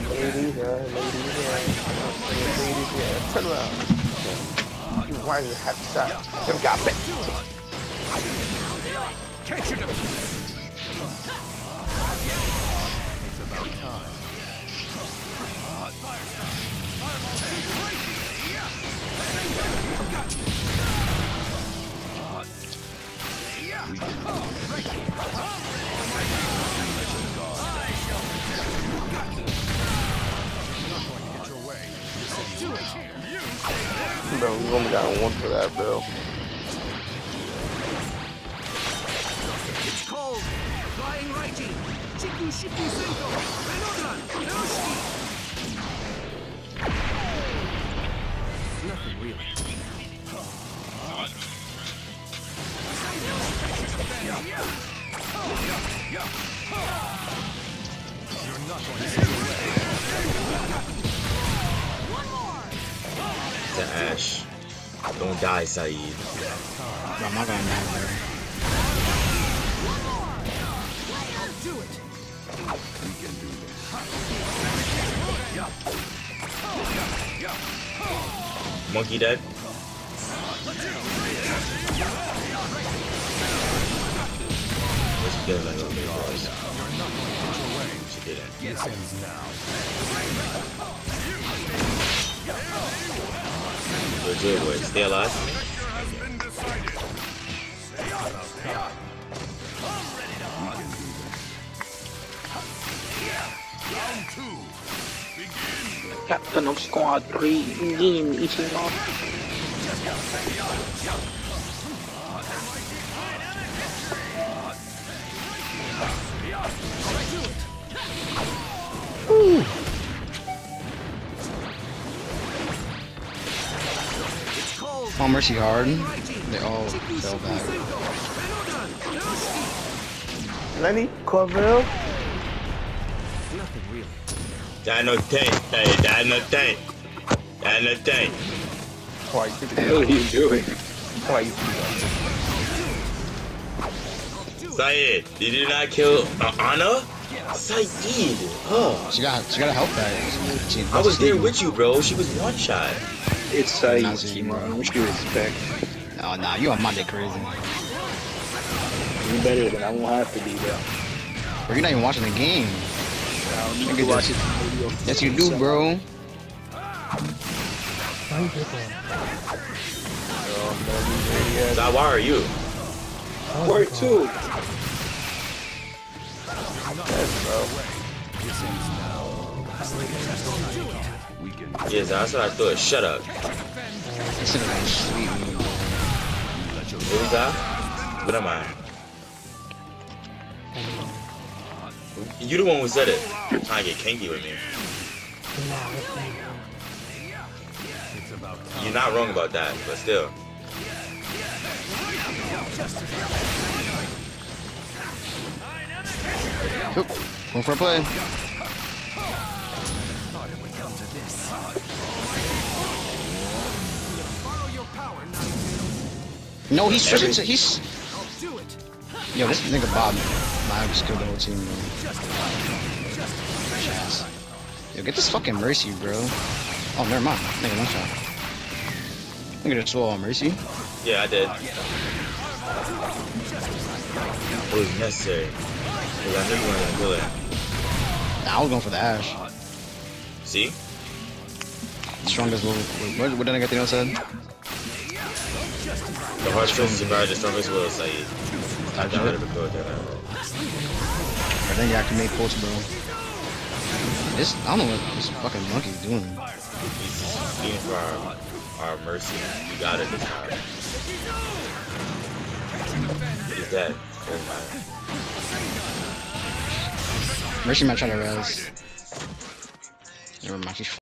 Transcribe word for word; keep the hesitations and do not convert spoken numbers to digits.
Ladies, yeah, ladies, yeah. Ladies, yeah. Turn around. You whining half shot. Them got bit. Catch it. It's about time. Bro, we only got one for that, bro. It's cold. Flying righty. Chiku Shiku Senko. Renodran. Eroshiki. Nothing really. You're not going to stay away. One more. To Ash. Don't die, Saeed. Bro, I'm not gonna die, bro. Do it. We can do this. Monkey dead. Let's get like a big boss. She did it. This ends now. Good, good boy. Stay alive. Captain of Squad three, Gin Ichiro. Ooh. Oh, Mercy hard. They all fell back. Lenny, Corville. Nothing really. That no tank. That no tank. That no tank. Why you What the hell are you doing? Why you Saeed, did you not kill uh, Anna? Saeed. Oh. She got, she got a help back. She, I was there with you, bro. She was one shot. It's Saeed, Nazi, bro. man. What you expect? Oh, nah, you on Monday crazy. You better than I won't have to be, bro. Bro, you're not even watching the game. I don't need Look to at watch this. it. Video. Yes, you do, bro. So why are you? Part two. Yes, that's what I thought. Shut up. This shit is sweet, man. What was that? What am I? You the one who said it. You're trying to get kinky with me. You're not wrong about that, but still. Oop, going for a play. No, he's switching to, he's... Yo, this nigga Bob, I just killed the whole team, bro. Yo, get this fucking Mercy, bro. Oh, never mind. Nigga, one shot. Nigga just swallow Mercy. Yeah, I did. It was necessary. Because I knew you weren't gonna kill it. Nah, I was going for the Ash. See? Strongest will. What, what did I get the other said? The hard stress is about the strongest will, Saeed. I got rid of it, bro. I think I can make posts, bro. This, I don't know what this fucking monkey's doing. He's being for our, our mercy. You got it this time. He's dead. Doesn't matter. Mercy might try to res. Never mind, she's